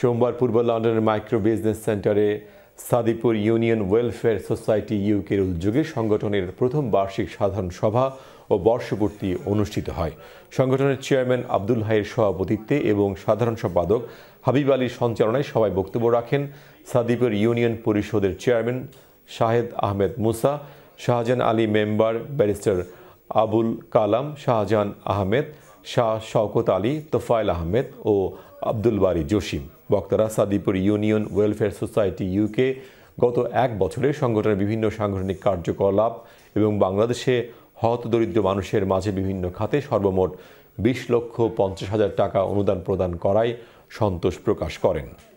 সোমবার পূর্ব লন্ডনের micro business সেন্টারে সাদিপুর ইউনিয়ন ওয়েলফেয়ার সোসাইটি ইউকের উদ্যোগে সংগঠনের প্রথম বার্ষিক সাধারণ সভা ও বর্ষপূর্তি অনুষ্ঠিত হয়। সংগঠনের চেয়ারম্যান আব্দুল হাইয়ের সভাপতিত্বে এবং সাধারণ সম্পাদক হাবিব আলীর সঞ্চালনায় সভায় বক্তব্য রাখেন সাদিপুর ইউনিয়ন পরিষদের chairman Shahed Ahmed Musa, Shahjahan Ali member, barrister Abul Kalam, Shahjahan Ahmed, Shah Shawkat Ali, Tofayel Ahmed ও আব্দুল বারী জসিম। বক্তারা Sadipur union welfare society UK গত এক বছরে সংগঠনের বিভিন্ন সাংগঠনিক কার্যকলাপ এবং বাংলাদেশে হতদরিদ্র মানুষের মাঝে বিভিন্ন খাতে সর্বমোট 20,50,000 টাকা অনুদান প্রদান করায় সন্তোষ প্রকাশ করেন।